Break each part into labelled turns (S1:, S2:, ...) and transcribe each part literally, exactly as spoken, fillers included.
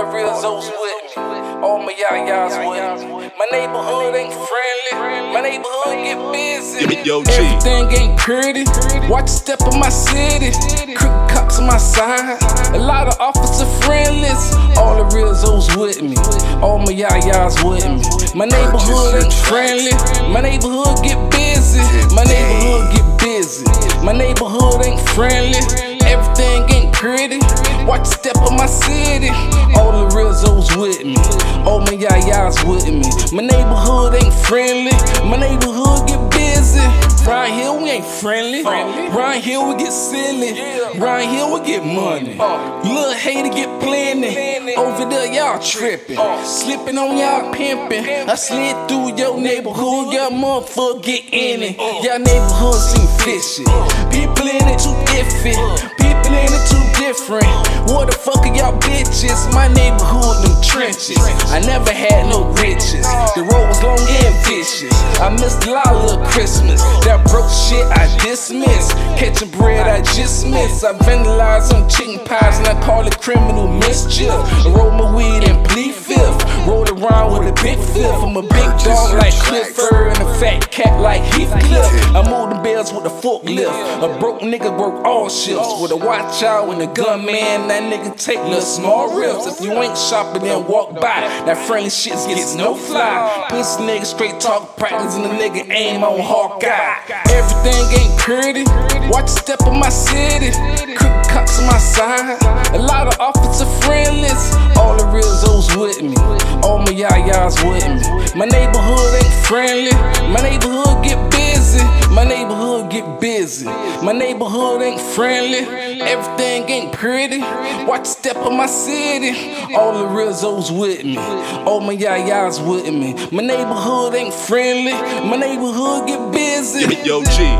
S1: Rizzo's with me. All my yayas with me. My neighborhood ain't friendly. My neighborhood get busy.
S2: Yo, G.
S1: Everything ain't pretty. Watch a step in my city. Crooked cops on my side. A lot of officer friendlies. All the Rizzo's with me. All my yayas with me. My neighborhood ain't friendly. My neighborhood get busy. My neighborhood get busy. My neighborhood ain't friendly. Everything ain't pretty. Watch a step in my city. All the Rizzo's with me. All my yayas with me. My neighborhood ain't friendly. My neighborhood get busy. Round here we ain't friendly. Round here we get silly. Round here we get money. Little hater get plenty. Over there y'all tripping. Slipping on y'all pimping. I slid through your neighborhood. Y'all motherfucker get in it. Y'all neighborhood seem fishy. People in it too iffy. People in it too different. What the fuck are y'all bitches? My neighborhood, them trenches. I never had no riches. The road was long and vicious. I missed a lot of Christmas. That broke shit I dismiss. Catching bread I just miss. I vandalize on chicken pies and I call it criminal mischief. I roll my weed and plead fifth. Roll around with a big fifth. I'm a big dog like Clifford and a fat cat like Heathcliff. I move the bells with a forklift. A broke nigga work all shifts with a watch out and a gunman. That nigga take little small rips. If you ain't shopping, then walk by. That friendly shit gets no fly. Pussy nigga straight talk practice and the nigga aim on Hawkeye. Everything ain't pretty. Watch a step in my city. Crooked cops on my side. A lot of officer friendlies. All the Rizzo's with me. All my yayas with me. My neighborhood ain't friendly. My neighborhood get busy. My neighborhood get busy. My neighborhood ain't friendly. Everything ain't pretty. Watch a step in my city. All the Rizzo's with me. All my yayas with me. My neighborhood ain't friendly. My neighborhood get busy.
S2: Yo, G.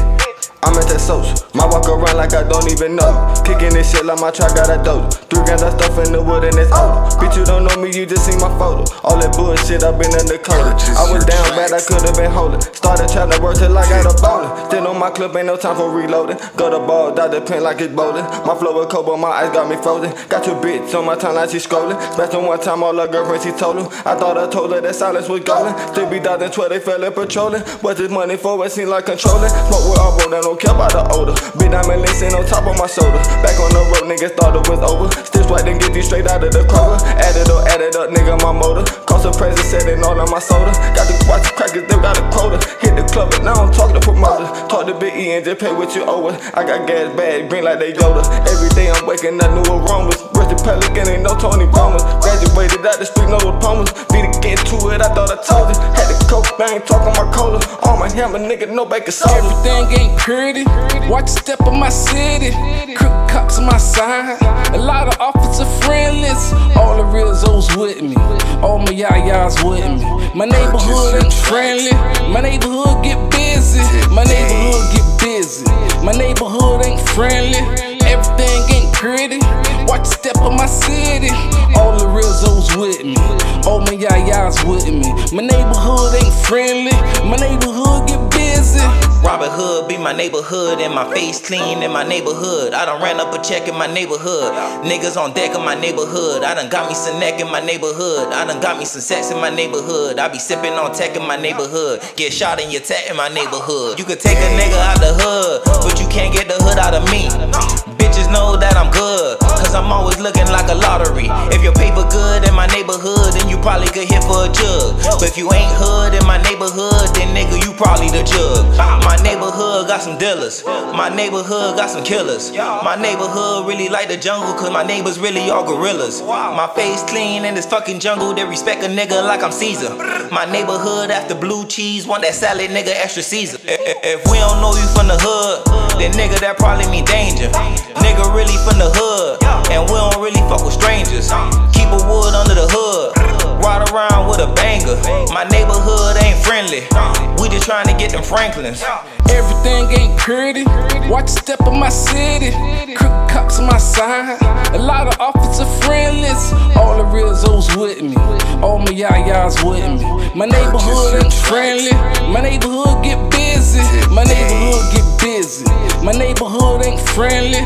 S3: I'm at that social, my walk around like I don't even know. Kicking this shit like my track got a dodo. Three grams of stuff in the wood and it's older. Bitch, you don't know me, you just see my photo. All that bullshit, I been undercover. I was down bad, I could've been holding. Started trapping work till I got a bowling. Still on my clip, ain't no time for reloading. Got a ball, dot the pen like it's bowling. My flow was cold, but my eyes got me frozen. Got your bitch on my timeline, she scrolling. Smashed her one time, all her girlfriends, she told her. I thought I told her that silence was golden. Still be dodging twelve, they fell in patrolling. What's this money for? It seemed like controlling. Smoke with all bro, they don't care about the odor. Big diamond lacing on top of my shoulder. Back on the road, niggas thought it was over. Still swipe and get these straight out of the Kroger. Add it up, add it up, nigga, my motor. Cost of present setting all on my soda. Got the watch the crackers, they got a quota. Hit the club, but now I'm talking to promoters. Talk to Big E and just pay what you owe us. I got gas bag, green like they Yoda. Every day I'm waking up new aromas. Rest the Pelican, ain't no Tony Bombers. Graduated out the street, no diplomas. Beat to get to it, I thought I told you. Had the coke, I ain't talking my cola. All my hammer, nigga, no baking soda.
S1: Everything ain't pretty. Watch a step in my city. Crooked cops on my side. A lot of officer friendlies. All the Rizzo's with me. All my yayas with me. My neighborhood ain't friendly. My neighborhood get busy. My neighborhood get busy. My neighborhood ain't friendly. Everything ain't pretty. Watch a step in my city. All the Rizzo's with me. All my yayas with me. My neighborhood ain't friendly. My neighborhood get busy.
S4: Robin Hood be my neighborhood and my face clean in my neighborhood. I done ran up a check in my neighborhood. Niggas on deck in my neighborhood. I done got me some neck in my neighborhood. I done got me some sex in my neighborhood. I be sipping on tech in my neighborhood. Get shot in your tech in my neighborhood. You could take a nigga out the hood, but you can't get the hood out of me. Bitches know that I'm good, cause I'm always looking like a lottery. If your paper good in my neighborhood, then you probably could hit for a jug. But if you ain't hood in my neighborhood, then nigga, you probably the jug. My neighborhood got some dealers. My neighborhood got some killers. My neighborhood really like the jungle, cause my neighbors really all gorillas. My face clean in this fucking jungle, they respect a nigga like I'm Caesar. My neighborhood after blue cheese, want that salad, nigga, extra Caesar. If we don't know you from the hood, then nigga, that probably mean danger. Nigga really from the hood, and we don't really fuck with strangers. Keep a wood under the hood, ride around with a banger. My neighborhood ain't friendly, we just trying to get them Franklins.
S1: Everything ain't pretty. Watch a step in my city. Crooked cops on my side. A lot of officer friendlies. All the Rizzo's with me. All my yayas with me. My neighborhood ain't friendly. My neighborhood get busy. My neighborhood get busy. My neighborhood ain't friendly.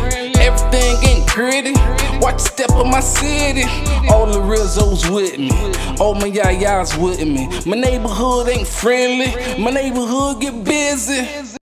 S1: Everything ain't pretty. Watch the step of my city. All the Rizzos with me. All my yayas with me. My neighborhood ain't friendly. My neighborhood get busy.